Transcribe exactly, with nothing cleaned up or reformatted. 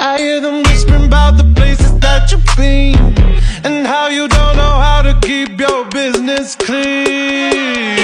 I hear them whispering about the places that you've been, and how you don't know how to keep your business clean.